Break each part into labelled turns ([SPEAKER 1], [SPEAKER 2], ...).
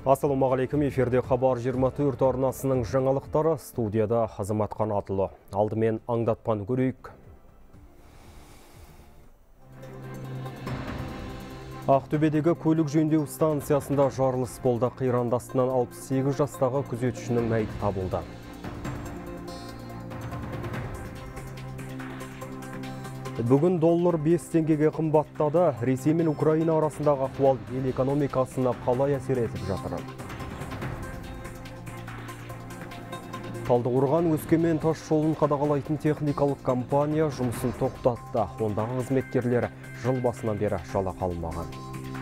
[SPEAKER 1] Ассалаумағалейкум, эфирде Хабар 24 арнасының жаңалықтары, студияда Азамат Қанатұлы. Алдымен аңдатпан көрейік. Ақтөбедегі көлік жөндеу станциясында жарылыс болды. Қирандастынан 68 жастағы күзетшінің мәйіті табылды. Бүгін доллар 5 теңгеге қымбаттады. Ресей мен Украина арасындағы ахуал ел экономикасына қалай әсер етіп жатыр? Талдықорған Өскемен тас жолын қадағалайтын техникалық компания жұмысын тоқтатты. Ондағы қызметкерлер жыл басынан бері жалақы алмаған.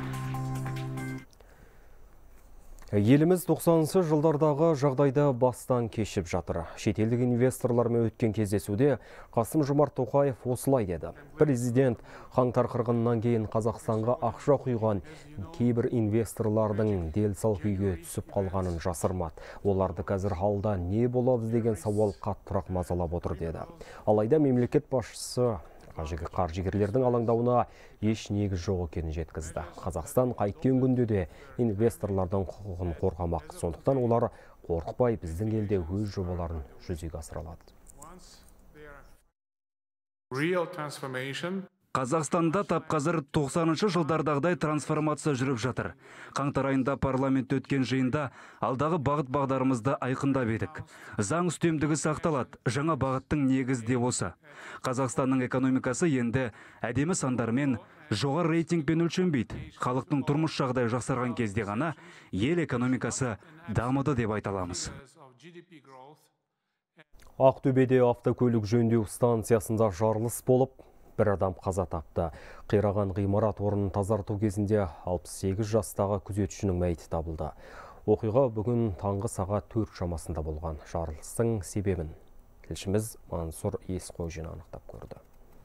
[SPEAKER 1] Еліміз 90-шы жылдардағы жағдайды бастан кешіп жатыр. Шетелдік инвесторлармен өткен кездесуде Қасым-Жомарт Тоқаев осылай деді. Президент қаңтар қырғынынан кейін Қазақстанға ақша құйған кейбір инвесторлардың дел-сал күйге түсіп қалғанын жасырмады. Оларды қазір алда не болады деген сауал қаттырақ мазалап отыр деді. Алайда мемлекет басшысы қаржыгерлердің алаңдауына еш негіз жоқ екенін жеткізді. Қазақстан қайткен күнде де инвесторлардың құқығын қорғамақ. Сондықтан олар қорықпай біздің елде өз жобаларын жүзеге асыра алады.
[SPEAKER 2] Қазақстанда тап қазір 90-шы жылдардағыдай трансформация жүріп жатыр. Қаңтар айында парламент өткен жиында алдағы бағыт-бағдарымызды айқындап едік. Заң үстемдігі сақталады. Жаңа бағыттың негізі де осы. Қазақстанның экономикасы енді әдемі сандармен, жоғары рейтингпен өлшенбейді. Халықтың тұрмыс жағдайы жақсарған кезде ғана ел экономикасы дамыды деп айта аламыз.
[SPEAKER 1] Ақтөбеде автокөлік жөндеу станциясында жарылыс болып, бір адам қаза тапты. Қираған ғимарат орнын тазарту кезінде 68 жастағы күзетшінің мәйіті табылды. Оқиға бүгін таңғы сағат 4 шамасында болған. Жарылыстың себебін тілшіміз Мансұр Есқожин анықтап көрді.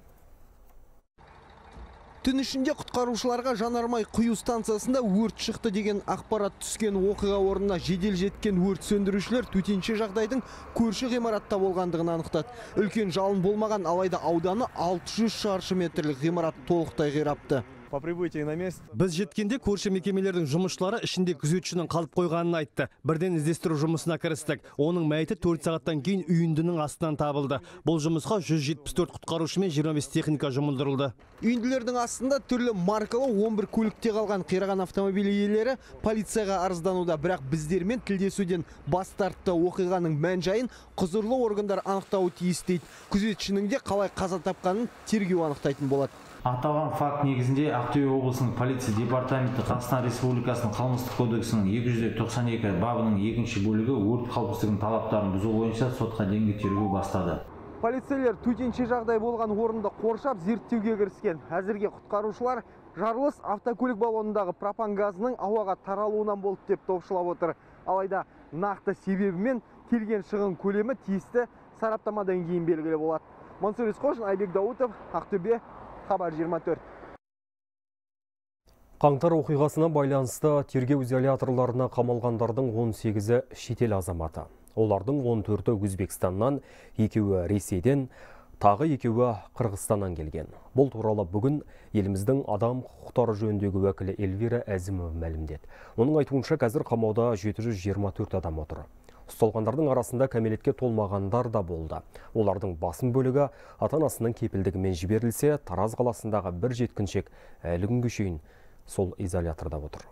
[SPEAKER 3] Түн ішінде құтқарушыларға жанармай құю станциясында өрт шықты деген ақпарат түскен. Оқиға орнына жедел жеткен өрт сөндірушілер төтенше жағдайдың көрші ғимаратта болғандығын анықтады. Үлкен жалын болмаған, алайда ауданы 600 шаршы метрлік ғимарат толықтай қирапты.
[SPEAKER 4] По прибытии на месте
[SPEAKER 3] Біз жеткенде көрші мекемелердің жұмысшылары ішінде күзетшінің қалып қойғанын айтты. Бірден іздестіру жұмысына кірістік. Оның мәйіті 4 сағаттан кейін үйіндінің астынан табылды. Бұл жұмысқа 174 құтқарушы мен 25 техника жұмылдырылды. Үйінділердің астында түрлі маркалы 11 көлікте қалған қираған автомобиль иелері полицияға арыздануда. Бірақ біздермен тілдесуден бас тартты. Оқиғаның мән-жайын құзырлы органдар анықтауы тиіс дейді. Күзетшінің де қалай қаза тапқанын тергеу анықтайтын болады.
[SPEAKER 5] Аталған факт негізінде Ақтөбе облысының полиция департаменті Қазақстан Республикасының қылмыстық кодексінің 292 бабының 2-ші бөлігі өрт қауіпсіздігінің талаптарын бұзу бойынша сотқа дейінгі тергеу бастады.
[SPEAKER 3] Полицейлер төтенше жағдай болған орынды қоршап зерттеуге кіріскен. Әзірге құтқарушылар жарылыс автокөлік баллонындағы пропан газының ауаға таралуынан болды деп топшылап отыр. Алайда нақты себебі мен келген шығын көлемі тиісті сараптамадан кейін белгілі болады. Мансұр Есқожин, Айбек Даутов, Ақтөбе, Хабар 24.
[SPEAKER 1] Қаңтар оқиғасына байланысты тергеу изоляторларына қамалғандардың 18-і шетел азаматы. Олардың 14-і Өзбекстаннан, 2-і Ресейден, тағы 2-і Қырғызстаннан келген. Бұл туралы бүгін еліміздің адам құқықтары жөніндегі уәкілі Эльвира Әзімова мәлімдеді. Оның айтуынша қазір қамауда 724 адам отыр. Ұсталғандардың арасында кәмелетке толмағандар да болды. Олардың басым бөлігі ата-анасының кепілдігімен жіберілсе, Тараз қаласындағы бір жеткіншек әлі күнге шейін сол изоляторда отыр.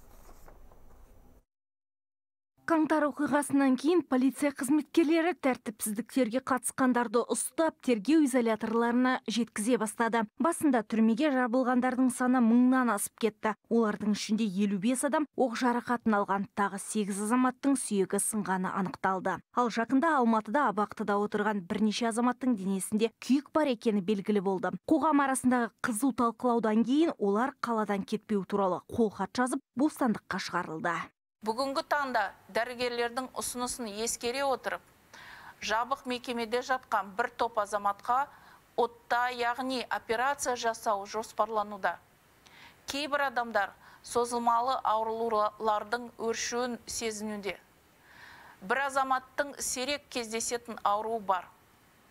[SPEAKER 6] Қаңтар оқиғасынан кейін полиция қызметкерлері тәртіпсіздіктерге қатысқандарды ұстап, тергеу изоляторларына жеткізе бастады. Басында түрмеге жабылғандардың саны 1000-нан асып кетті. Олардың ішінде 55 адам оқ жарақатын алған, тағы 8 азаматтың сүйегі сынғаны анықталды. Ал жақында Алматыда абақтыда отырған бірнеше азаматтың денесінде күйік бар екені белгілі болды. Қоғам арасындағы қызу талқылаудан кейін олар қаладан кетпеу туралы қолхат жазып, бостандыққа шығарылды.
[SPEAKER 7] Бүгінгі таңда дәрігерлердің ұсынысын ескере отырып, жабық мекемеде жатқан бір топ азаматқа отта, яғни операция жасау жоспарлануда. Кейбір адамдар созылмалы аурулардың өршуін сезінуде. Бір азаматтың сирек кездесетін ауруы бар.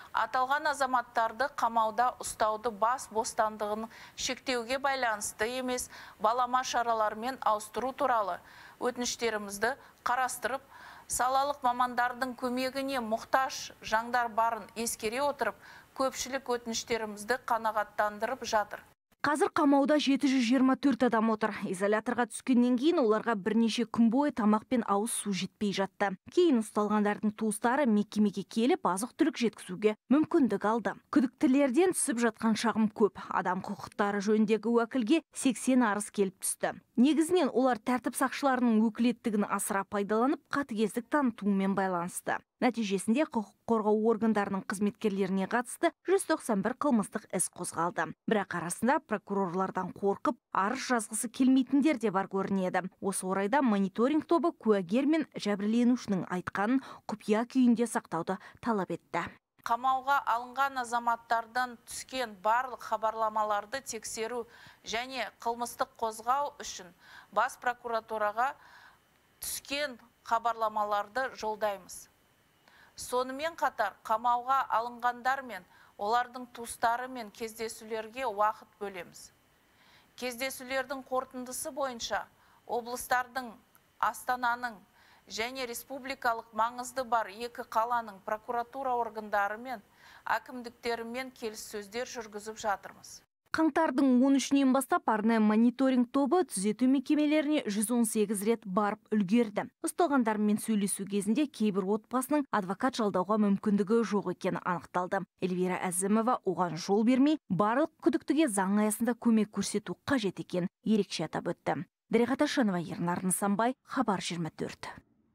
[SPEAKER 7] Аталған азаматтарды қамауда ұстауды бас бостандығын шектеуге байланысты емес, балама шаралармен ауыстыру туралы өтініштерімізді қарастырып, салалық мамандардың көмегіне мұқтаж жандар барын ескере отырып, көпшілік өтініштерімізді қанағаттандырып жатыр.
[SPEAKER 6] Қазір қамауда 724 адам отыр. Изоляторға түскеннен кейін оларға бірнеше күн бойы тамақ пен ауыз су жетпей жатты. Кейін ұсталғандардың туыстары мекемеге келіп азық-түлік жеткізуге мүмкіндік алды. Күдіктілерден түсіп жатқан шағым көп. Адам құқықтары жөніндегі уәкілге 80 арыз келіп түсті. Негізінен олар тәртіп сақшыларының өкілеттігін асыра пайдаланып, қатыгездік танытумен байланысты. Нәтижесінде құқық қорғау органдарының қызметкерлеріне қатысты 191 қылмыстық іс қозғалды. Бірақ арасында прокурорлардан қорқып, арыз жазғысы келмейтіндер де бар көрінеді. Осы орайда мониторинг тобы куәгер мен жәбірленушінің айтқанын құпия күйінде сақтауды талап етті.
[SPEAKER 7] Қамауға алынған азаматтардан түскен барлық хабарламаларды тексеру және қылмыстық қозғау үшін бас прокуратураға түскен хабарламаларды жолдаймыз. Сонымен қатар қамауға алынғандар мен олардың туыстары мен кездесулерге уақыт бөлеміз. Кездесулердің қорытындысы бойынша облыстардың, Астананың және республикалық маңызды бар екі қаланың прокуратура органдары мен әкімдіктерімен келіссөздер жүргізіп жатырмыз.
[SPEAKER 6] Қаңтардың 13-нен бастап арнайы мониторинг тобы түзету мекемелеріне 118 рет барып үлгерді. Ұсталғандармен сөйлесу кезінде кейбір отбасының адвокат жалдауға мүмкіндігі жоқ екені анықталды. Эльвира Әзімова оған жол бермей, барлық күдіктіге заң аясында көмек көрсету қажет екен ерекше атап өтті. Дариға Ташанова, Ернар Нысанбай, Хабар 24.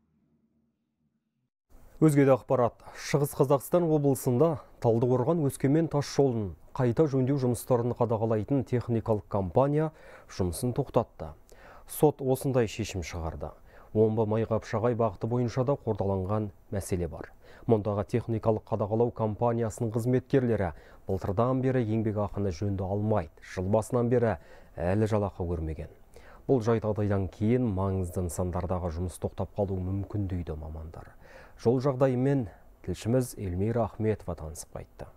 [SPEAKER 1] Өзге де ақпарат. Шығыс Қазақстан облысында Талдықорған Өскемен тас жолын қайта жөндеу жұмыстарын қадағалайтын техникалық компания жұмысын тоқтатты. Сот осындай шешім шығарды. Омбы Майқапшағай бағыты бойынша да қордаланған мәселе бар. Мұндағы техникалық қадағалау компаниясының қызметкерлері былтырдан бері еңбек ақыны жөнді алмайды. Жыл басынан бері әлі жалақы көрмеген. Бұл жағдайдан кейін маңызды нысандардағы жұмыс тоқтап қалуы мүмкін дейді мамандар. Жол жағдайымен тілшіміз Эльмира Ахметова танысып қайтты.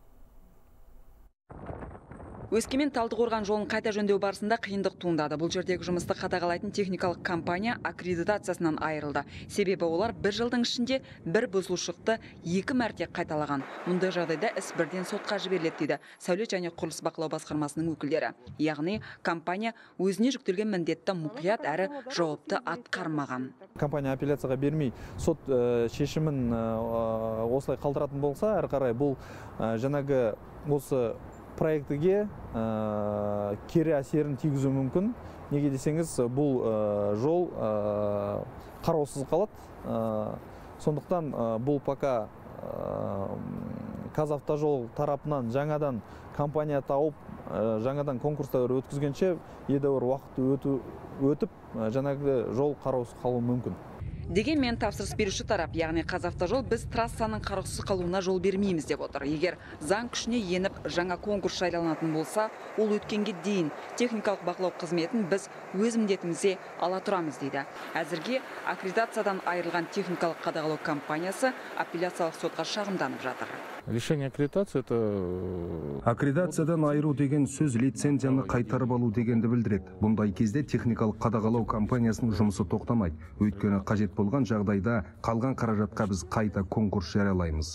[SPEAKER 4] Өскемен Талдықорған жолын қайта жөндеу барысында қиындық туындады. Бұл жердегі жұмысты қадағалайтын техникалық компания аккредитациясынан айырылды. Себебі олар бір жылдың ішінде бір бұзушылықты 2 мәрте қайталаған. Мұндай жағдайда іс бірден сотқа жіберіледі дейді сәулет және құрылыс бақылау басқармасының өкілдері. Яғни компания өзіне жүктелген міндетті мұқият әрі жауапты атқармаған.
[SPEAKER 8] Компания апелляцияға бермей сот шешімін осылай қалдыратын болса, әрі қарай бұл жаңағы осы проектіге кері әсерін тигізу мүмкін. Неге десеңіз, бұл жол қараусыз қалады. Сондықтан бұл пока Қазавтожол тарапынан жаңадан компания тауып, жаңадан конкурстар өткізгенше едәуір уақыт өтіп, жаңағы жол қараусыз қалуы мүмкін.
[SPEAKER 4] Дегенмен тапсырыс беруші тарап, яғни Қазавтожол біз трассаның қараусыз қалуына жол бермейміз деп отыр. Егер заң күшіне еніп жаңа конкурс жарияланатын болса, ол өткенге дейін техникалық бақылау қызметін біз өз міндетімізде ала тұрамыз дейді. Әзірге аккредитациядан айырылған техникалық қадағалау компаниясы апелляциялық сотқа шағымданып жатыр.
[SPEAKER 8] Решение аккредитации это
[SPEAKER 9] аккредитациядан айыру деген сөз лицензияны қайтарып алу дегенді білдіреді. Бұндай кезде техникалық қадағалау компаниясының жұмысы тоқтамайды. Өйткені қажет болған жағдайда қалған қаражатқа біз қайта конкурс жариялаймыз.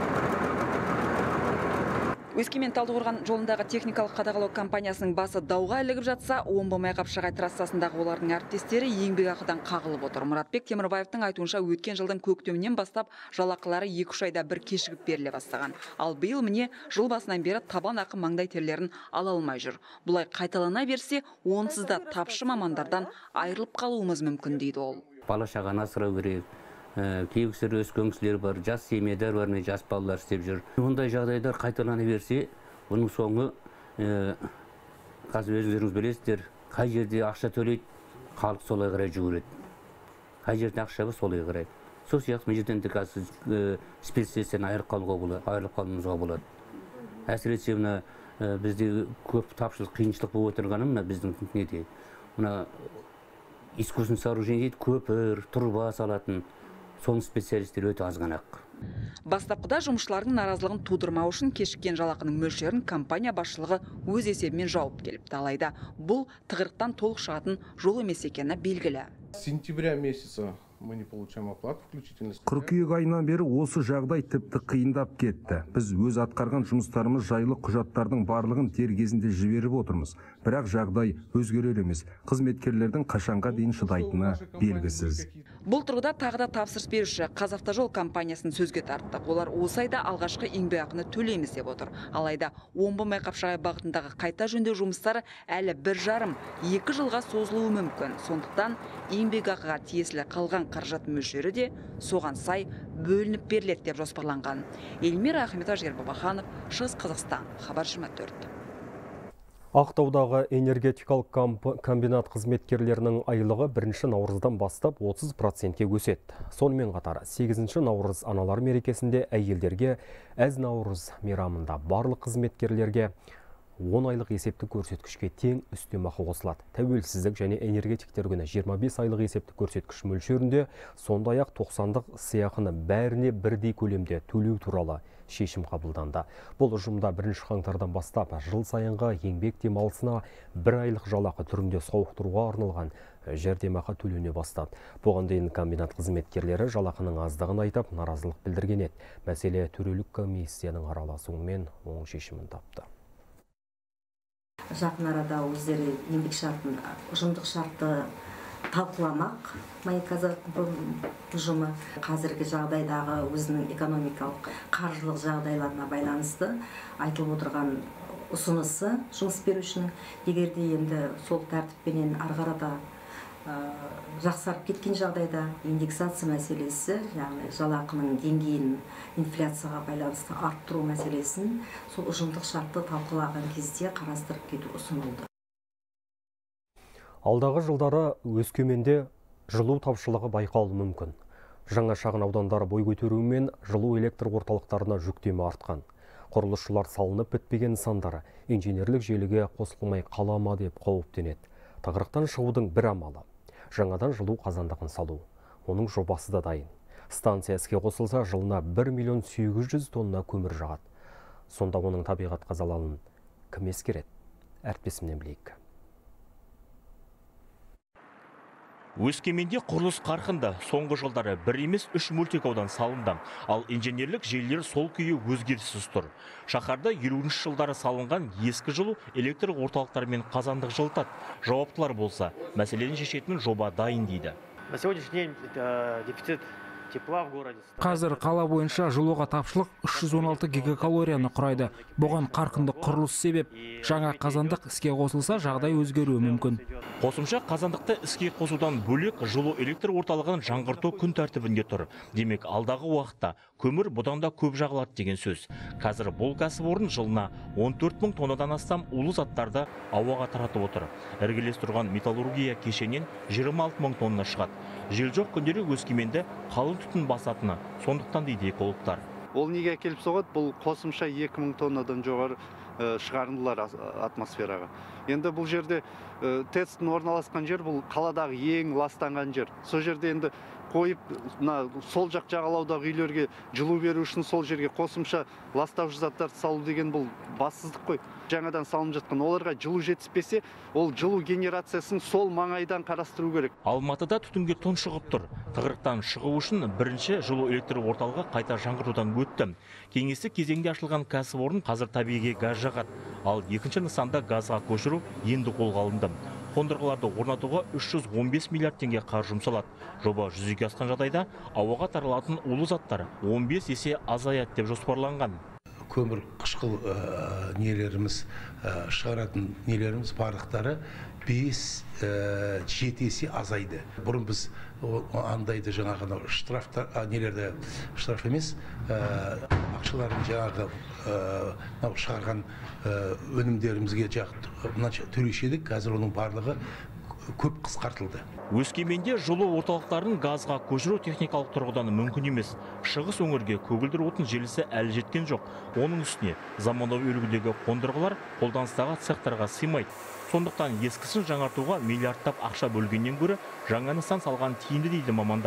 [SPEAKER 4] Өскемен Талдықорған жолындағы техникалық қадағалау компаниясының басы дауға ілігіп жатса, Омбы Майқапшағай трассасындағы олардың әріптестері еңбек ақыдан қағылып отыр. Мұратбек Темірбаевтың айтуынша өткен жылдың көктемінен бастап жалақылары 2-3 айда бір кешігіп беріле бастаған. Ал биыл міне жыл басынан бері табан ақы маңдай терлерін ала алмай жүр. Бұлай қайталана берсе, онсыз да тапшы мамандардан айырылып қалуымыз мүмкін дейді ол.
[SPEAKER 10] Бала шағаны асырау керек. Кейбір өскен кісілер бар, жас семьялар бар, жас балалар істеп жүр. Ондай жағдайлар қайталана берсе, оның соңы қазір өздеріңіз білесіздер, қай жерде ақша төлейді, халық солай қарай жүгіреді. Қай жерде ақша бар, солай қарайды. Сол сияқты мен жерден де қазір спецсессиядан айырылып қалуымызға болады. Әсіресе мына бізде көп тапшылық, қиыншылық болып отырғаны мына біздің неде. Мына искусственный сооружение дейді, көпір, труба салатын. Соның специалистер өте аз ғана.
[SPEAKER 4] Бастапқыда жұмысшылардың наразылығын тудырмау үшін кешіккен жалақының мөлшерін компания басшылығы өз есебімен жауып келіпті. Алайда бұл тығырықтан толық шығатын жол емес екені белгілі.
[SPEAKER 11] Сентября месяца мы не получаем оплату, включительно.
[SPEAKER 9] Қыркүйек айынан бері осы жағдай тіпті қиындап кетті. Біз өз атқарған жұмыстарымыз жайлы құжаттардың барлығын дер кезінде жіберіп отырмыз. Бірақ жағдай өзгерер емес. Қызметкерлердің қашанға дейін шыдайтыны белгісіз.
[SPEAKER 4] Бұл тұрғыда тағы да тапсырыс беруші Қазавтожол компаниясын сөзге тартты. Олар осы айда алғашқы еңбекақыны төлейміз деп отыр. Алайда Омбы-Майқапшағай бағытындағы қайта жөндеу жұмыстары әлі 1,5-2 жылға созылуы мүмкін. Сондықтан еңбекақыға тиесілі қалған қаражат мөлшері де соған сай бөлініп беріледі деп жоспарланған. Эльмира Ахметова, Жігер Бабаханов, Шығыс Қазақстан, Хабар 24.
[SPEAKER 1] Ақтаудағы энергетикалық комбинат қызметкерлерінің айлығы 1 наурыздан бастап 30%-ке өседі. Сонымен қатар 8 наурыз аналар мерекесінде әйелдерге, әз наурыз мейрамында барлық қызметкерлерге 10 айлық есептік көрсеткішке тең үстемақы қосылады. Тәуелсіздік және энергетиктер күні 25 айлық есептік көрсеткіш мөлшерінде, сондай-ақ 90-дық сыйақыны бәріне бірдей көлемде төлеу туралы шешім қабылданды. Бұл ұжымда 1 қаңтардан бастап жыл сайынғы еңбек демалысына 1 айлық жалақы түрінде сауықтыруға арналған жәрдемақы төлене бастады. Бұған дейін комбинат қызметкерлері жалақының аздығын айтып, наразылық білдірген еді. Мәселе төрелік комиссияның араласуымен оң шешімін тапты.
[SPEAKER 12] Жақын арада өздері еңбек шартын, ұжымдық шартты талқыламақ. Майказат ұжымы қазіргі жағдайдағы өзінің экономикалық, қаржылық жағдайларына байланысты айтылып отырған ұсынысы жұмыс берушінің. Егерде енді сол тәртіппенен арғарада жақсарып кеткен жағдайда индексация мәселесі, яғни жалақының деңгейін инфляцияға байланысты арттыру мәселесін сол ұжымдық шартты талқылаған кезде қарастырып кету ұсынылды.
[SPEAKER 1] Алдағы жылдары Өскеменде жылу тапшылығы байқалуы мүмкін. Жаңа шағын аудандары бой көтеруімен жылу электр орталықтарына жүктеме артқан. Құрылысшылар салынып бітпеген нысандары инженерлік желіге қосылмай қала ма деп қауіптенеді. Тығырықтан шығудың бір амалы жаңадан жылу қазандығын салу. Оның жобасы да дайын. Станция іске қосылса, жылына 1,8 тонна көмір жағады. Сонда оның табиғатқа залалын кім ескереді? Әріптесімнен білейік.
[SPEAKER 13] Өскеменде құрылыс қарқынды. Соңғы жылдары 1 емес 3 мөлтекаудан салынды. Ал инженерлік желілер сол күйі өзгеріссіз тұр. Шаһарда 50-ші жылдары салынған ескі жылу электр орталықтарымен қазандық жылытады. Жауаптылар болса, мәселені шешетін жоба дайын дейді.
[SPEAKER 14] На сегодняшний день дефицит тепла в городе.
[SPEAKER 15] Қазір қала бойынша жылуға тапшылық 316 гигакалорияны құрайды. Бұған қарқынды құрылыс себеп. Жаңа қазандық іске қосылса, жағдай өзгеруі мүмкін.
[SPEAKER 13] Қосымша қазандықты іске қосудан бөлек жылу электр орталығын жаңғырту күн тәртібінде тұр. Демек, алдағы уақытта көмір бұдан да көп жағылады деген сөз. Қазір бұл кәсіпорын жылына 14 мың тоннадан астам улы заттарды ауаға таратып отыр. Іргелес тұрған металлургия кешеннен 26 мың тонна шығады. Жел жоқ күндері Өскеменді қалың түтін басатыны, сондықтан дейді экологтар.
[SPEAKER 16] Ол неге әкеліп соғады? Бұл қосымша 2000 тоннадан жоғары шығарындылар атмосфераға. Енді бұл жерде ТЭЦ-тің орналасқан жер, бұл қаладағы ең ластанған жер. Сол жерде енді қойып, сол жақ жағалаудағы үйлерге жылу беру үшін сол жерге қосымша ластаушы заттар салу деген бұл бассыздық қой. Жаңадан салынып жатқан оларға жылу жетіспесе, ол жылу генерациясын сол маңайдан қарастыру керек.
[SPEAKER 13] Алматыда түтінге тұншығып тұр. Тығырықтан шығу үшін бірінші жылу электр орталығы қайта жаңғыртудан өтті. Кеңесі кезеңде ашылған кәсіпорын қазір табиғи газ жағады. Ал екінші нысанда газға көшіру енді қолға алынды. Қондырғыларды орнатуға 315 миллиард теңге қаржы жұмсалады. Жоба жүзеге асқан жағдайда ауаға таралатын улы заттар 15 есе азаяды деп жоспарланған.
[SPEAKER 17] Көмір қышқыл нелеріміз шығаратын нелеріміз барлықтары 5-7 есе азайды. Бұрын біз андайды жаңағы штраф емес, ақшаларын жаңағы шығарған өнімдерімізге төлеуші едік. Қазір оның барлығы көп қысқартылды.
[SPEAKER 13] Өскеменде жылу орталықтарын газға көшіру техникалық тұрғыдан мүмкін емес. Шығыс өңірге көгілдір отын желісі әлі жеткен жоқ. Оның үстіне заманауи үлгідегі қондырғылар қолданыстағы цехтарға сыймайды. Сондықтан ескісін жаңартуға миллиардтап ақша бөлгеннен гөрі жаңа нысан салған тиімді дейді мамандар.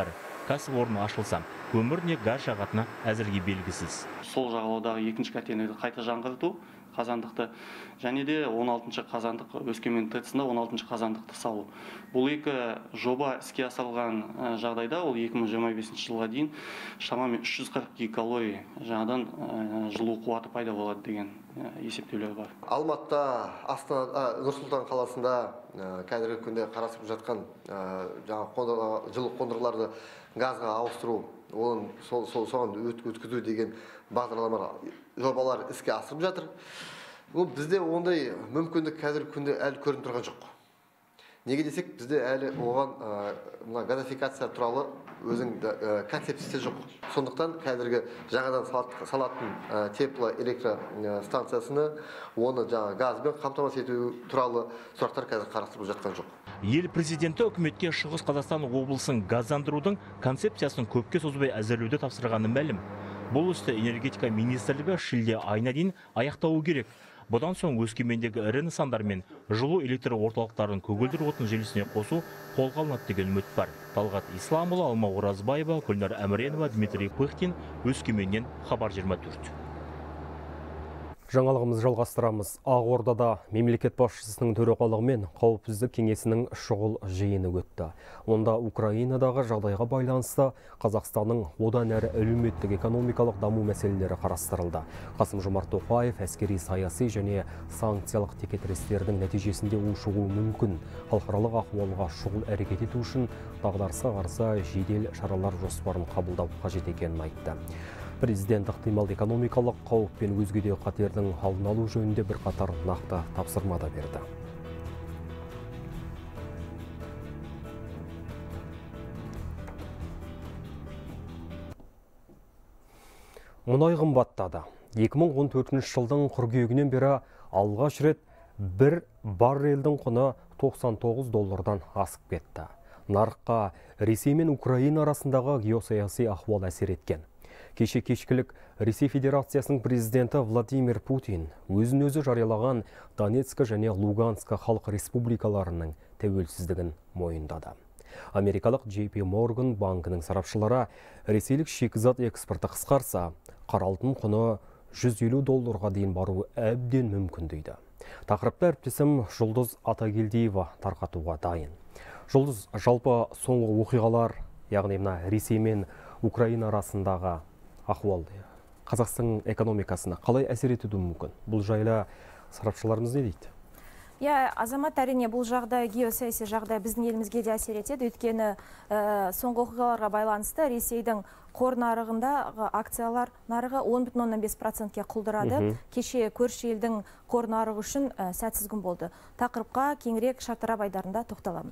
[SPEAKER 13] кәсіпорын ашылса, көмір не газ жағатыны әзірге белгісіз.
[SPEAKER 18] Сол жағалаудағы екінші контейнерді қайта жаңғырту, қазандықты, және де 16-шы қазандық Өскемен ТЭЦ-інде 16-шы қазандықты салу. Бұл екі жоба іске асырылған жағдайда ол 2025 жылға дейін шамамен 340 гигакалорий жаңадан жылу қуаты пайда болады деген есептеулер бар.
[SPEAKER 19] Алматыда, Астана, Нұр-Сұлтан қаласында қазіргі күнде қарастырып жатқан жылу қондырғыларды газға ауыстыру, оны соған өткізу деген бағдарламалар, жобалар іске асырып жатыр. Бізде ондай мүмкіндік қазіргі күнде әлі көрініп тұрған жоқ. Неге десек, бізде әлі оған газификация туралы өзің концепциясы жоқ. Сондықтан қазіргі жаңадан салатын тепло электро станциясыны оны газбен қамтамасыз ету туралы сұрақтар қазір қарастырылып жатқан жоқ.
[SPEAKER 13] Ел президенті үкіметке Шығыс Қазақстан облысын газдандырудың концепциясын көпке созбай әзірлеуді тапсырғаны мәлім. Бұл істі энергетика министрлігі шілде айына дейін аяқтауы керек. Бұдан соң Өскемендегі ірі нысандар мен жылу электр орталықтарын көгілдір отын желісіне қосу қолға алынады деген үміт бар. Талғат Исламұлы, Алма Оразбаева, Гүлнар Әміренова, Дмитрий Пыхтин, Өскеменнен, Хабар 24.
[SPEAKER 1] Жаңалығымыз жалғастырамыз. Ақордада мемлекет басшысының төрағалығымен қауіпсіздік кеңесінің шұғыл жиыны өтті. Онда Украинадағы жағдайға байланысты Қазақстанның одан әрі әлеуметтік экономикалық даму мәселелері қарастырылды. Қасым-Жомарт Тоқаев әскери саяси және санкциялық текетірестердің нәтижесінде ушығуы мүмкін халықаралық ахуалға шұғыл әрекет ету үшін дағдарысқа қарсы жедел шаралар жоспарын қабылдау қажет екенін айтты. Президент ықтимал экономикалық қауіп пен өзге де қатердің алдын алу жөнінде бірқатар нақты тапсырма да берді. Мұнай қымбаттады. 2014 жылдың қыркүйегінен бері алғаш рет бір баррельдің құны $99 асып кетті. Нарыққа Ресей мен Украина арасындағы геосаяси ахуал әсер еткен. Кеше кешкілік Ресей Федерациясының президенті Владимир Путин өзін-өзі жариялаған Донецк және Луганск халық республикаларының тәуелсіздігін мойындады. Америкалық JP Morgan банкінің сарапшылары ресейлік шикізат экспорты қысқарса, қара алтын құны $150 дейін баруы әбден мүмкін дейді. Тақырыпты әріптесім Жұлдыз Атагелдиева тарқатуға дайын. Жұлдыз, жалпы соңғы оқиғалар, яғни Ресей мен Украина арасындағы ахуал Қазақстан экономикасына қалай әсер етуі мүмкін? Бұл жайлы сарапшыларымыз не дейді?
[SPEAKER 20] Азамат, әрине бұл жағдай, геосаяси жағдай біздің елімізге де әсер етеді. Өйткені соңғы оқиғаларға байланысты Ресейдің қор нарығында акциялар нарығы 10,5%-ке құлдырады. Кеше көрші елдің қор нарығы үшін сәтсіз күн болды. Тақырыпқа кеңірек шартарап айдарында тоқталамын.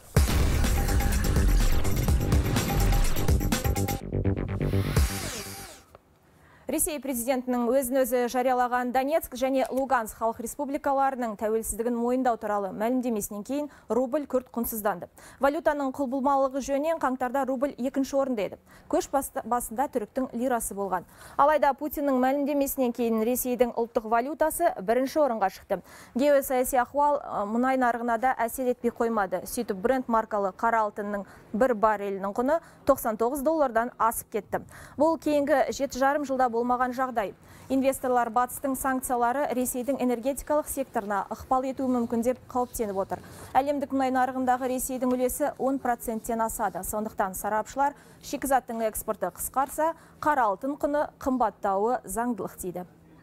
[SPEAKER 20] Ресей президентінің өзін-өзі жариялаған Донецк және Луганск халық республикаларының тәуелсіздігін мойындау туралы мәлімдемесінен кейін рубль күрт құнсызданды. Валютаның құлбылмалығы жөнінен қаңтарда рубль екінші орында еді. Көш басында түріктің лирасы болған. Алайда Путиннің мәлімдемесінен кейін Ресейдің ұлттық валютасы бірінші орынға шықты. Геосаяси ахуал мұнай нарығына да әсер етпей қоймады. Сөйтіп Brent маркалы қара алтынның бір баррелінің құны $99 асып кетті. Бұл кейінгі 7,5 жылда болмаған жағдай. Инвесторлар батыстың санкциялары Ресейдің энергетикалық секторына ықпал етуі мүмкін деп қауіптеніп отыр. Әлемдік мұнай нарығындағы Ресейдің үлесі 10%-тен асады. Сондықтан сарапшылар шикізаттың экспорты қысқарса, қара алтын құны қымбаттауы заңдылық дейді.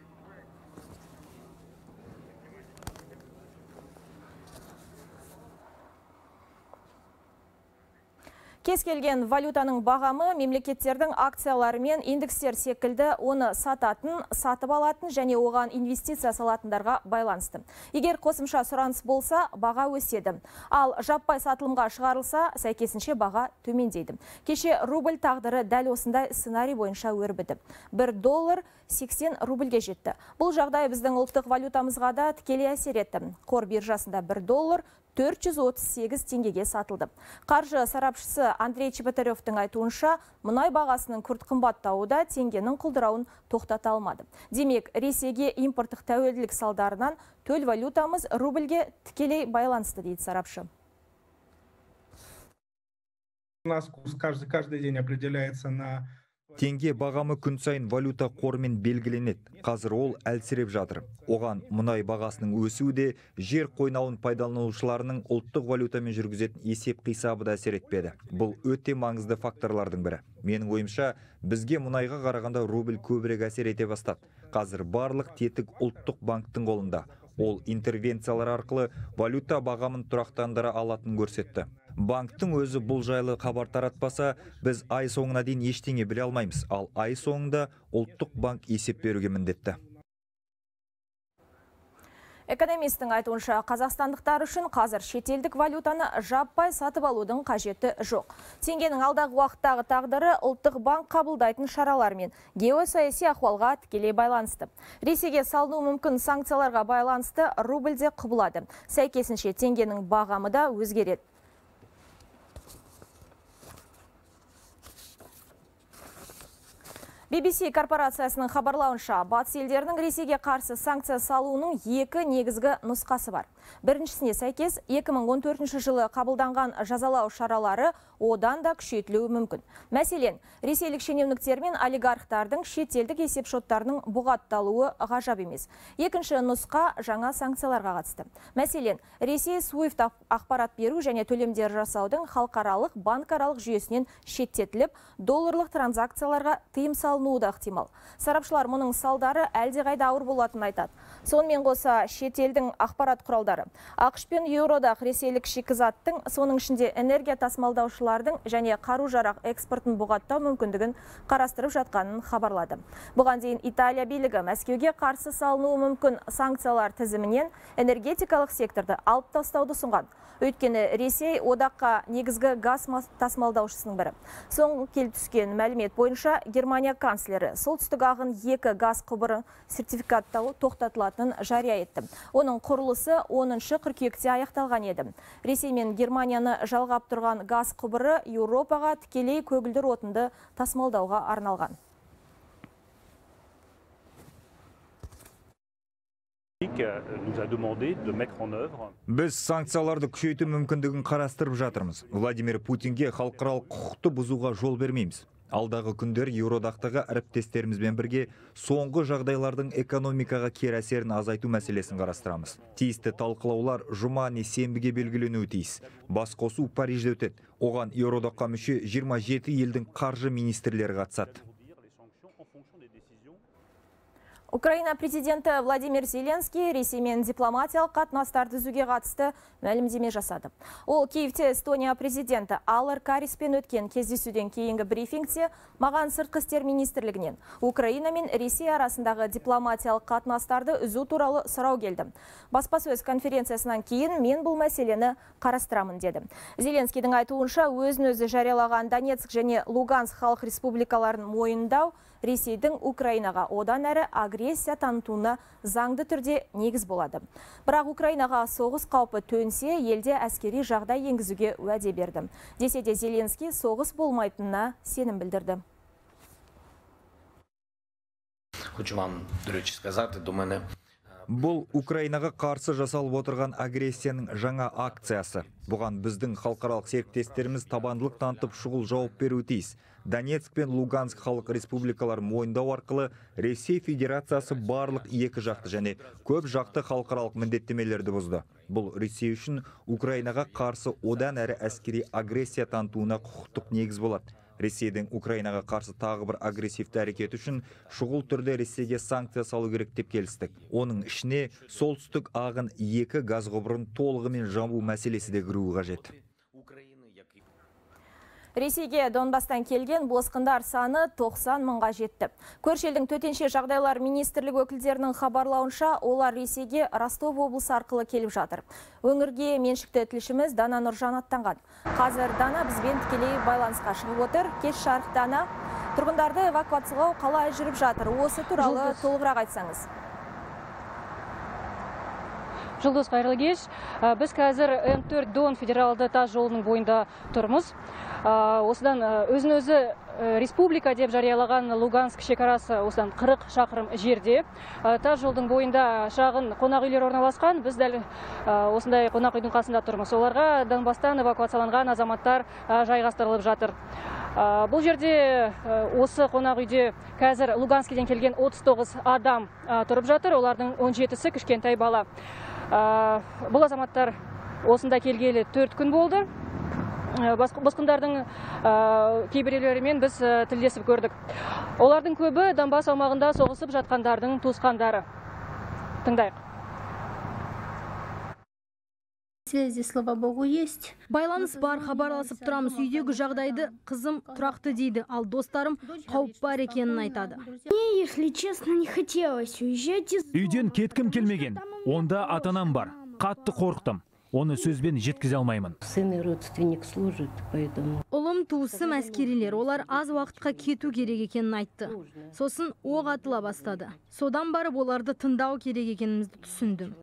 [SPEAKER 20] Кез келген валютаның бағамы мемлекеттердің акциялары мен индекстер секілді оны сататын, сатып алатын және оған инвестиция салатындарға байланысты. Егер қосымша сұраныс болса, баға өседі. Ал жаппай сатылымға шығарылса, сәйкесінше баға төмендейді. Кеше рубль тағдыры дәл осындай сценарий бойынша өрбіді. $1 80 рубльге жетті. Бұл жағдай біздің ұлттық валютамызға да тікелей әсер етті. Қор биржасында $1 438 теңгеге сатылды. Қаржы сарапшысы Андрей Чеботаревтің айтуынша, мұнай бағасының күрт қымбаттауы да теңгенің құлдырауын тоқтата алмады. Демек, Ресейге импорттық тәуелділік салдарынан төл валютамыз рубльге тікелей байланысты дейді сарапшы.
[SPEAKER 21] У нас курс каждый день определяется на...
[SPEAKER 22] Теңге бағамы күн сайын валюта қорымен белгіленеді. Қазір ол әлсіреп жатыр. Оған мұнай бағасының өсуі де жер қойнауын пайдаланушыларының ұлттық валютамен жүргізетін есеп қисабы да әсер етпеді. Бұл өте маңызды факторлардың бірі. Менің ойымша, бізге мұнайға қарағанда рубль көбірек әсер ете бастады. Қазір барлық тетік ұлттық банктың қолында. Ол интервенциялар арқылы валюта бағамын тұрақтандыра алатынын көрсетті. Банктың өзі бұл жайлы хабар таратпаса, біз ай соңына дейін ештеңе біле алмаймыз, ал ай соңында ұлттық банк есеп беруге міндетті.
[SPEAKER 20] Экономисттің айтуынша, қазақстандықтар үшін қазір шетелдік валютаны жаппай сатып алудың қажеті жоқ. Теңгенің алдағы уақыттағы тағдыры ұлттық банк қабылдайтын шаралар мен геосаяси ахуалға тікелей байланысты. Ресейге салыну мүмкін санкцияларға байланысты рубльде құбылады. Сәйкесінше теңгенің бағамы да өзгереді. BBC корпорациясының хабарлауынша, батыс елдерінің Ресейге қарсы санкция салуының екі негізгі нұсқасы бар. Біріншісіне сәйкес 2014 жылы қабылданған жазалау шаралары одан да күшейтілуі мүмкін. Мәселен, ресейлік шенеуніктер мен олигархтардың шетелдік есепшоттарының бұғатталуы ғажап емес. Екінші нұсқа жаңа санкцияларға қатысты. Мәселен, Ресей SWIFT ақпарат беру және төлемдер жасаудың халықаралық банкаралық жүйесінен шеттетіліп, долларлық транзакцияларға тыйым салынуы да ықтимал. Сарапшылар мұның салдары әлдеқайда ауыр болатынын айтады. Сонымен қоса шетелдің ақпарат құралдары ақш пен еуродағы ресейлік шикізаттың, соның ішінде энергия тасымалдаушылардың және қару-жарақ экспортын бұғаттау мүмкіндігін қарастырып жатқанын хабарлады. Бұған дейін Италия билігі Мәскеуге қарсы салынуы мүмкін санкциялар тізімінен энергетикалық секторды алып тастауды ұсынған. Өйткені Ресей одаққа негізгі газ тасымалдаушысының бірі. Соң келіп түскен мәлімет бойынша Германия канцлері солтүстік ағын 2 газ құбыры сертификаттауы тоқтатылатынын жария етті. Оның құрылысы 10 қыркүйекте аяқталған еді. Ресей мен Германияны жалғап тұрған газ құбыры Еуропаға тікелей көгілдір отынды тасымалдауға арналған.
[SPEAKER 22] Біз санкцияларды күшейту мүмкіндігін қарастырып жатырмыз. Владимир Путинге халықаралық құқықты бұзуға жол бермейміз. Алдағы күндер Еуродақтағы әріптестерімізбен бірге соңғы жағдайлардың экономикаға кері әсерін азайту мәселесін қарастырамыз. Тиісті талқылаулар жұма не сенбіге белгіленуі тиіс. Басқосу Парижде өтеді. Оған Еуродаққа мүше 27 елдің қаржы министрлері қатысады.
[SPEAKER 20] Украина президенті Владимир Зеленский Ресеймен дипломатиялық қатынастарды түзуге қатысты мәлімдеме жасады. Ол Киевте Эстония президенті Алар Кариспен өткен кездесуден кейінгі брифингте маған сыртқы істер министрлігінен Украина мен Ресей арасындағы дипломатиялық қатынастарды үзу туралы сұрау келді. Баспасөз конференциясынан кейін мен бұл мәселені қарастырамын деді. Зеленскийдің айтуынша өзін-өзі жариялаған Донецк және Луганск халық республикаларын мойындау Ресейдің Украинаға одан әрі агрессия танытуына заңды түрде негіз болады. Бірақ Украинаға соғыс қаупі төнсе, елде әскери жағдай енгізуге уәде берді. Десе де Зеленский соғыс болмайтынына сенім білдірді.
[SPEAKER 23] Хочу вам, до речі, сказати, до мене
[SPEAKER 22] Бұл Украинаға қарсы жасалып отырған агрессияның жаңа акциясы. Бұған біздің халықаралық серіктестеріміз табандылық танытып шұғыл жауап беруі тиіс. Донецк пен Луганск халық республикалар мойындау арқылы Ресей Федерациясы барлық екі жақты және көп жақты халықаралық міндеттемелерді бұзды. Бұл Ресей үшін Украинаға қарсы одан әрі әскери агрессия танытуына құқықтық негіз болады. Ресейдің Украинаға қарсы тағы бір агрессивті әрекет үшін шұғыл түрде Ресейге санкция салу керек деп келістік. Оның ішіне солтүстік ағын 2 газ құбырын толығымен жабу мәселесі де кіруі қажет.
[SPEAKER 20] Ресейге Донбастан келген босқындар саны 90 мыңға жетті. Көрші елдің төтенше жағдайлар министрлігі өкілдерінің хабарлауынша, олар Ресейге Ростов облысы арқылы келіп жатыр. Өңірге меншікті тілшіміз Дана Нұржан аттанған. Қазір Дана бізбен тікелей байланысқа шығып отыр. Кеш жарық Дана, тұрғындарды эвакуациялау қалай жүріп жатыр? Осы туралы толығырақ айтсаңыз.
[SPEAKER 24] Жұлдыз, қайырлы кеш. Біз қазір М4 Дон федералды тас жолының бойында тұрмыз.
[SPEAKER 2] осыдан өзін-өзі республика деп жариялаған Луганск шекарасы осыдан 40 шақырым жерде. Тас жолдың бойында шағын қонақ үйлер орналасқан. Біз дәл осындай қонақ үйдің қасында тұрмыз. Оларға Донбастан эвакуацияланған азаматтар жайғастырылып жатыр. Бұл жерде осы қонақ үйде қазір Луганскіден келген 39 адам тұрып жатыр. Олардың 17-сі кішкентай бала. Бұл азаматтар осында келгелі 4 күн болды. Босқындардың кейбіреулерімен біз тілдесіп көрдік. Олардың көбі Донбасс аумағында соғысып жатқандардың туысқандары. Тыңдайық.
[SPEAKER 3] Связи, слава богу, есть.
[SPEAKER 5] Байланыс бар, хабарласып тұрамыз. Үйдегі жағдайды қызым тұрақты дейді, ал достарым қауіп бар екенін айтады.
[SPEAKER 3] Мне, если честно, не хотелось уезжать.
[SPEAKER 24] Үйден кеткім келмеген. Онда атанам бар. Қатты қорықтым. Оны сөзбен жеткізе алмаймын.
[SPEAKER 3] Сын и родственник служит, поэтому.
[SPEAKER 5] Ұлым туысым әскерилер, олар аз уақытқа кету керек екенін айтты. Сосын оқ атыла бастады. Содан барып оларды тыңдау керек екенімізді түсіндім.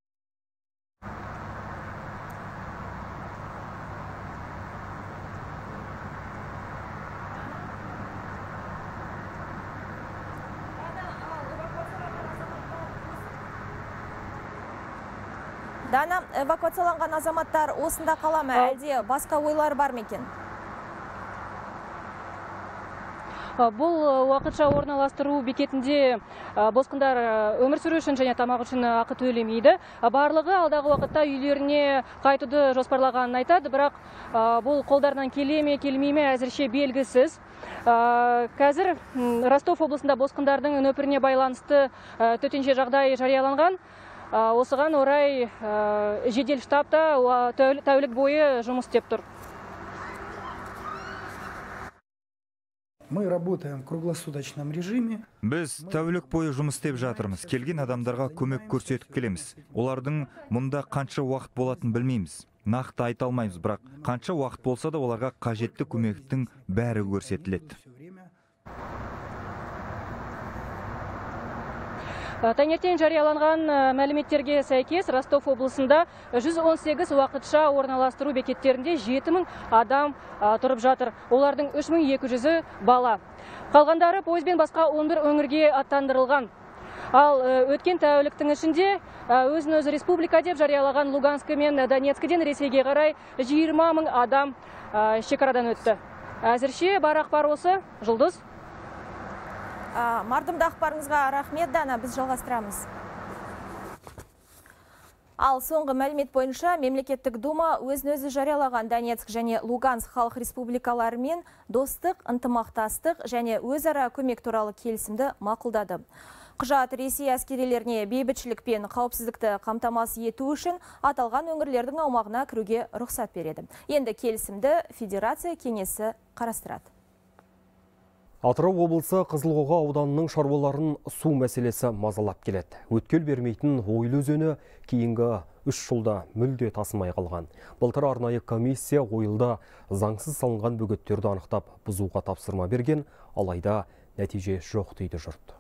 [SPEAKER 20] Дана, эвакуацияланған азаматтар осында қала ма, әлде басқа ойлар бар ма екен?
[SPEAKER 2] Бұл уақытша орналастыру бекетінде босқындар өмір сүру үшін және тамақ үшін ақы төлемейді. Барлығы алдағы уақытта үйлеріне қайтуды жоспарлағанын айтады, бірақ бұл қолдарынан келе ме, келмей ме әзірше белгісіз. Қазір Ростов облысында босқындардың нөпіріне байланысты төтенше жағдай жарияланған. Осыған орай жедел штабта тәулік бойы жұмыс істеп тұр.
[SPEAKER 25] Мы работаем в круглосуточном режиме.
[SPEAKER 22] Біз тәулік бойы жұмыс істеп жатырмыз. Келген адамдарға көмек көрсетіп келеміз. Олардың мұнда қанша уақыт болатын білмейміз. Нақты айта алмаймыз, бірақ қанша уақыт болса да оларға қажетті көмектің бәрі көрсетіледі.
[SPEAKER 2] Таңертең жарияланған мәліметтерге сәйкес Ростов облысында 118 уақытша орналастыру бекеттерінде 7000 адам тұрып жатыр. Олардың 3200-і бала. Қалғандары пойызбен басқа 11 өңірге аттандырылған. Ал өткен тәуліктің ішінде өзін-өзі республика деп жариялаған Луганск мен Донецкіден Ресейге қарай 20 000 адам шекарадан өтті. Әзірше бар ақпар осы. Жұлдыз.
[SPEAKER 20] Мардымды ақпарыңызға рахмет, Дана, біз жалғастырамыз. Ал соңғы мәлімет бойынша мемлекеттік дума өзін-өзі жариялаған Донецк және Луганск халық республикаларымен достық, ынтымақтастық және өзара көмек туралы келісімді мақұлдады. Құжат Ресей әскерилеріне бейбітшілік пен қауіпсіздікті қамтамасыз ету үшін аталған өңірлердің аумағына кіруге рұқсат береді. Енді келісімді Федерация кеңесі қарастырады.
[SPEAKER 1] Атырау облысы Қызылқоға ауданының шаруаларын су мәселесі мазалап келеді. Өткел бермейтін Ойыл өзені кейінгі 3 жылда мүлде тасымай қалған. Былтыр арнайы комиссия Ойылда заңсыз салынған бөгеттерді анықтап бұзуға тапсырма берген, алайда нәтиже жоқ дейді жұрт.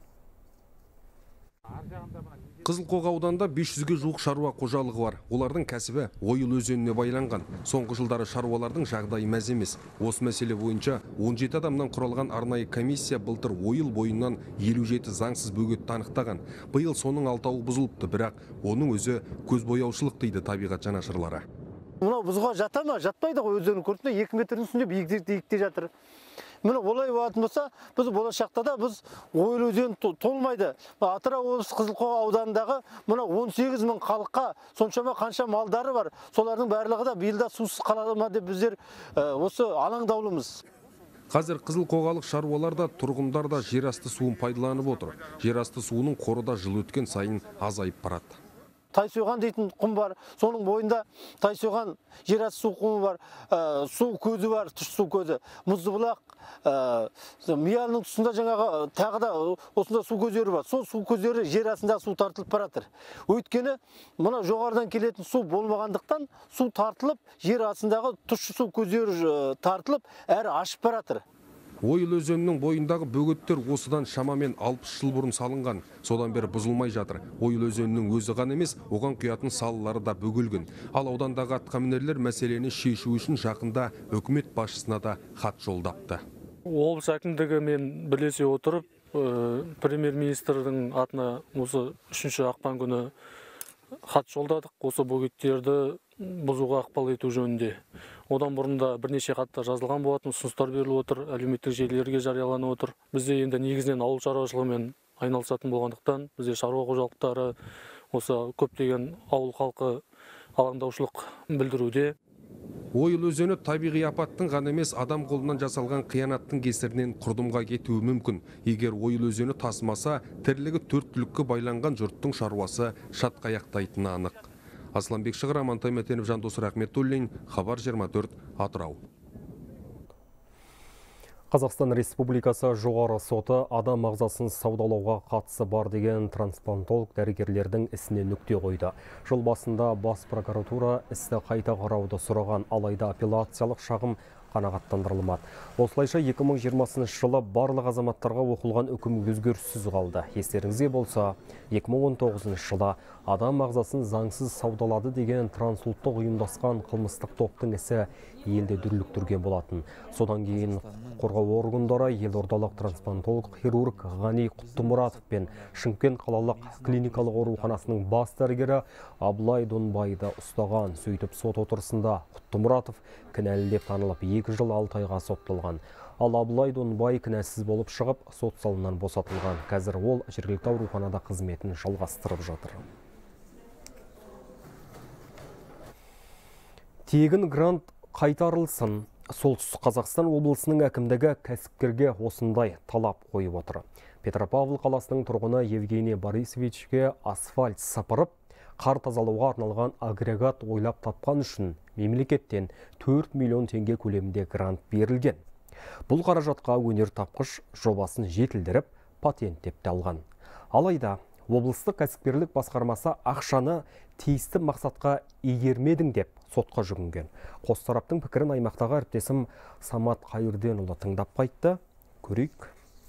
[SPEAKER 9] Қызылқоға ауданында 500-ге жуық шаруа қожалығы бар. Олардың кәсібі Ойыл өзеніне байланған. Соңғы жылдары шаруалардың жағдайы мәз емес. Осы мәселе бойынша 17 адамнан құралған арнайы комиссия былтыр Ойыл бойынан 57 заңсыз бөгетті анықтаған. Биыл соның 6-ы бұзылыпты, бірақ оның өзі көзбояушылық дейді табиғат жанашырлары.
[SPEAKER 26] Мынау бұзға жата ма? Жатпайды ғой, өздерінің көрсінде 2 метрдің үстінде биікте жатыр. Міне олай болатын болса, біз болашақта да біз Ойыл өзені толмайды. Атырау облысы Қызылқоға ауданындағы мына 18 000 халыққа соншама қанша малдары бар. Солардың барлығы да биылда сусыз қалады ма деп біздер осы алаңдаулымыз.
[SPEAKER 9] Қазір Қызылқоғалық шаруалар да тұрғындар да жерасты суын пайдаланып отыр. Жерасты суының қоры да жыл өткен сайын азайып барады.
[SPEAKER 26] Тайсойған дейтін құм бар, соның бойында Тайсойған жерасты су құмы бар, су көзі бар, тұш су көзі, Мұздыбұлақ, Миялының тұсында жаңағы тағы да осында су көздері бар. Сол су көздері жер астында су тартылып баратыр. Өйткені мына жоғарыдан келетін су болмағандықтан су тартылып, жер астындағы тұщы су көздері тартылып, әрі ашып баратыр.
[SPEAKER 9] Ойыл өзенінің бойындағы бөгеттер осыдан шамамен 60 жыл бұрын салынған. Содан бері бұзылмай жатыр. Ойыл өзенінің өзі ғана емес, оған құятын салалары да бөгелген. Ал аудандағы атқамінерлер мәселені шешу үшін жақында үкімет басшысына да хат жолдапты.
[SPEAKER 4] Облыс әкімдігімен бірлесе отырып, премьер-министрдің атына осы 3 ақпан күні хат жолдадық. Осы бөгеттерді бұзуға ықпал ету жөнінде. Одан бұрында бірнеше хаттар жазылған болатын, ұсыныстар беріліп отыр, әлеуметтік желілерге жарияланып отыр. Бізде енді негізінен ауыл шаруашылығымен айналысатын болғандықтан, бізде шаруа қожалықтары осы көптеген ауыл халқы алаңдаушылық білдіруде.
[SPEAKER 9] Ойыл өзені табиғи апаттың ғана емес, адам қолынан жасалған қиянаттың кесірінен құрдымға кетуі мүмкін. Егер ойыл өзені тасымаса, тірлігі 4 түлікке байланған жұрттың шаруасы шатқаяқтайтыны анық. Асланбек Шығыр, Амантай Мәтенов, Жандос Рахметуллин, Хабар 24, Атырау.
[SPEAKER 1] Қазақстан Республикасы жоғары соты адам ағзасын саудалауға қатысы бар деген трансплантолог дәрігерлердің ісіне нүкте қойды. Жыл басында бас прокуратура істі қайта қарауды сұраған, алайда апелляциялық шағым қанағаттандырылмады. Осылайша 2020 жылы барлық азаматтарға оқылған үкім өзгеріссіз қалды. Естеріңізде болса, 2019 жылы адам ағзасын заңсыз саудалады деген трансұлттық ұйымдасқан қылмыстық топтың ісі елде дүрліктірген болатын. Содан кейін қорғау органдары елордалық трансплантолог хирург Ғани Құттымұратов пен Шымкент қалалық клиникалық ауруханасының бас дәрігері Абылай Донбайды ұстаған. Сөйтіп сот отырысында Құттымұратов кінәлі деп танылып 2 жыл 6 айға сотталған. Ал Абылай Донбай кінәсіз болып шығып, сот залынан босатылған. Қазір ол жергілікті ауруханада қызметін жалғастырып жатыр. Тегін грант қайтарылсын. Солтүстік Қазақстан облысының әкімдігі кәсіпкерге осындай талап қойып отыр. Петропавл қаласының тұрғыны Евгений Борисовичке асфальт сапырып, қар тазалауға арналған агрегат ойлап тапқан үшін мемлекеттен 4 миллион теңге көлемінде грант берілген. Бұл қаражатқа өнер тапқыш жобасын жетілдіріп, патенттеп алған. Алайда облыстық кәсіпкерлік басқармасы ақшаны тиісті мақсатқа игермедің деп сотқа жүгінген. Қос тараптың пікірін аймақтағы әріптесім Самат Қайырденұлы тыңдап қайтты. Көрейік.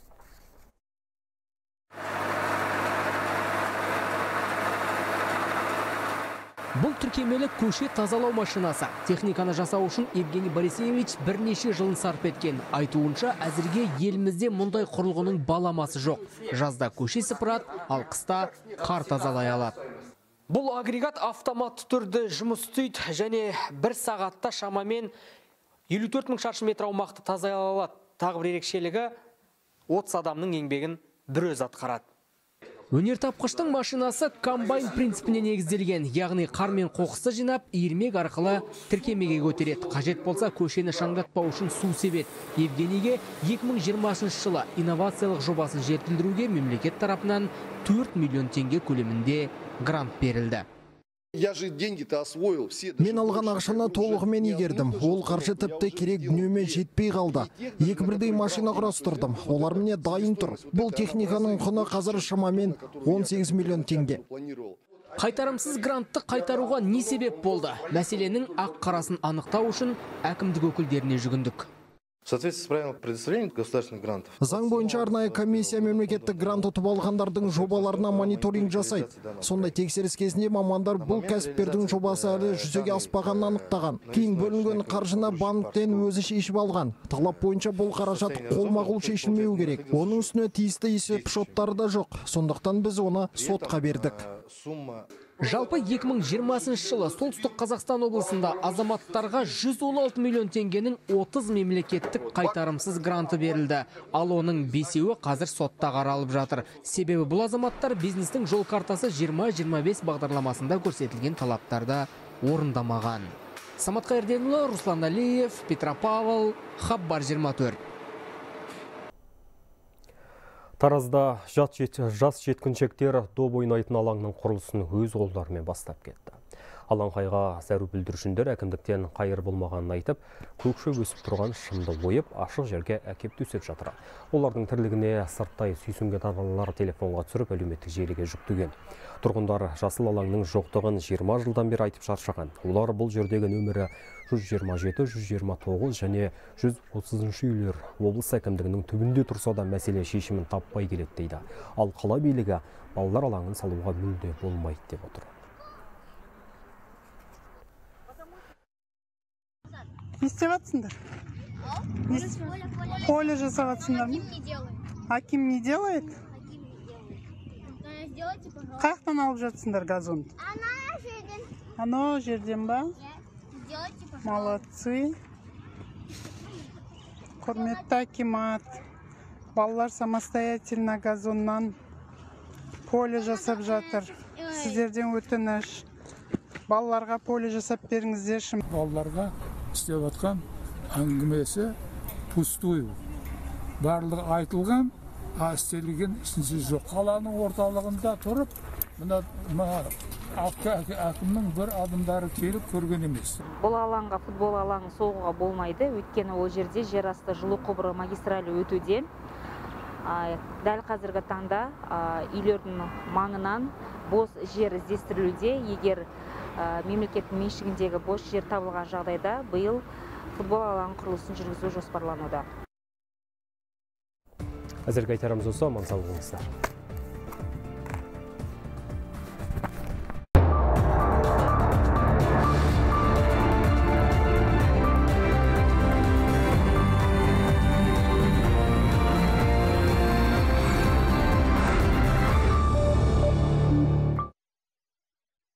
[SPEAKER 6] Бұл тіркемелі көше тазалау машинасы. Техниканы жасау үшін Евгений Борисович бірнеше жылын сарп еткен. Айтуынша, әзірге елімізде мұндай құрылғының баламасы жоқ. Жазда көше сыпырады, ал қыста қар тазалай алады. Бұл агрегат автоматты түрде жұмыс істейді және 1 сағатта шамамен 54 мың шаршы метр аумақты тазалай алады. Тағы бір ерекшелігі 30 адамның еңбегін бір өзі атқарады. Өнертапқыштың машинасы комбайн принципіне негізделген, яғни қар мен қоқысты жинап, иірмек арқылы тіркемеге көтереді. Қажет болса, көшені шаңдатпау үшін су себеді. Евгенийге 2020 жылы инновациялық жобасын жетілдіруге мемлекет тарапынан 4 миллион теңге көлемінде грант берілді.
[SPEAKER 7] Мен алған ақшаны толығымен игердім. Ол қаржы тіпті керек дүниеме жетпей қалды. 2 бірдей машина құрастырдым. Олар міне дайын тұр. Бұл техниканың құны қазір шамамен 18 миллион теңге.
[SPEAKER 6] Қайтарымсыз грантты қайтаруға не себеп болды? Мәселенің ақ қарасын анықтау үшін әкімдік өкілдеріне жүгіндік.
[SPEAKER 7] В соответствии с правилами предоставления государственных грантов. Заң бойынша арнайы комиссия мемлекеттік грант ұтып алғандардың жобаларына мониторинг жасайды. Сондай тексеріс кезінде мамандар бұл кәсіпкердің жобасы әлі жүзеге аспағанын анықтаған. Кейін бөлінген қаржыны банктен өзі шешіп алған. Талап бойынша бұл қаражат қолма-қол шешілмеу керек. Оның үстіне тиісті есеп шоттары да жоқ. Сондықтан біз оны сотқа бердік.
[SPEAKER 6] Жалпы 2020 жылы Солтүстік Қазақстан облысында азаматтарға 116 миллион теңгенің 30 мемлекеттік қайтарымсыз гранты берілді. Ал оның 5-еуі қазір сотта қаралып жатыр. Себебі бұл азаматтар бизнестің жол картасы 20-25 бағдарламасында көрсетілген талаптарды орындамаған. Самат Қайырденұлы, Руслан Алиев, Петропавл, Хабар 24.
[SPEAKER 1] Таразда жас жеткіншектер доп ойнайтын алаңның құрылысын өз қолдарымен бастап кетті. Алаңқайға зәру бүлдірушіндер әкімдіктен қайыр болмағанын айтып, көкшөп өсіп тұрған шымды ойып, ашық жерге әкеп төсеп жатыр. Олардың тірлігіне сырттай сүйсінген ата-аналар телефонға түсіріп, әлеуметтік желіге жүктеген. Тұрғындар жасыл алаңның жоқтығын 20 жылдан бері айтып шаршаған. Олар бұл жердегі нөмірі 127, 129 және 130 үйлер облыс әкімдігінің түбінде тұрса да мәселе шешімін таппай келеді дейді. Ал қала билігі балалар алаңын салуға мүлде болмайды деп отыр.
[SPEAKER 8] Не істеватсыңдар? Поле жасаватсыңдар ма? Аким не делает? Қаяқтан алып жатсыңдар газонды? Ано жерден ба? Молодцы. Құрметті акимат. Балалар самостоятельно газоннан поле жасап жатыр. Сіздерден өтініш. Балаларға поле жасап беріңіздерші.
[SPEAKER 10] Балаларға істеп жатқан әңгімесі пустую. Барлығы айтылған, істелген ісінсіз жоқ. Қаланың орталығында тұрып, мына әкімнің бір адымдары келіп көрген емес.
[SPEAKER 11] Бұл алаңға, футбол алаңы соғуға болмайды, өйткені ол жерде жер асты жылу құбыры магистралі өтуден. Дәл қазіргі таңда үйлердің маңынан бос жер іздестірілуде. Егер мемлекеттің меншігіндегі бос жер табылған жағдайда биыл футбол алаңы құрылысын жүргізу жоспарлануда.
[SPEAKER 1] Әзірге айтарымыз осы, аман сау болыңыздар.